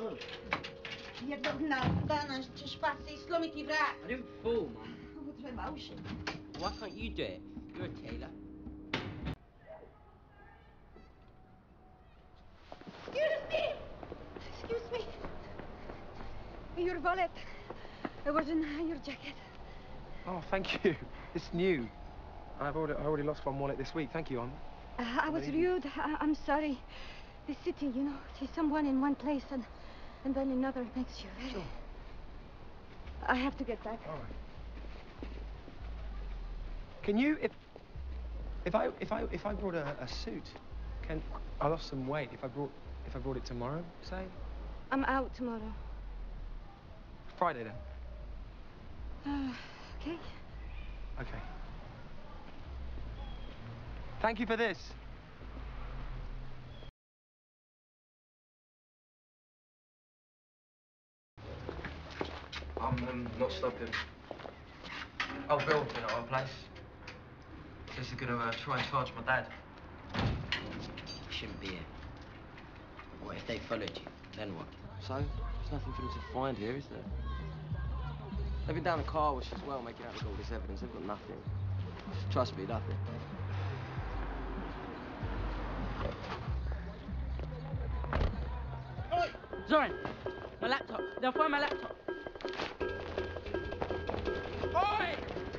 Jedna dana ce șpase slomiti vrea. I didn't fall, Mum. Why can't you do it? You're a tailor. Excuse me. Your wallet. It was in your jacket. Oh, thank you. It's new. I already lost one wallet this week. Thank you, I was rude. I'm sorry. The city, you know, see someone in one place and then another makes you very... Sure. I have to get back. All right. Can you, if I brought a suit, I lost some weight. If I brought it tomorrow, say? I'm out tomorrow. Friday then. Okay. Okay. Thank you for this. I'm not stopping. Oh, Bill, in our place. Says they're gonna try and charge my dad. You shouldn't be here. What if they followed you? Then what? So? There's nothing for them to find here, is there? They've been down the car wash as well, making out all this evidence. They've got nothing. Trust me, nothing. Oi! Zoran! My laptop. They'll find my laptop. Oi!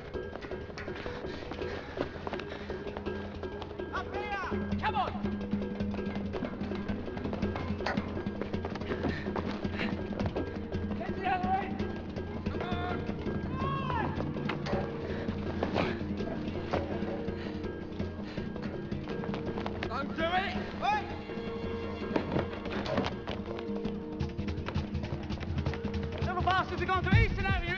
Up here! Come on! Get the other way! Come on! Don't do it! Wait! Little bastards are going to Eastern Avenue!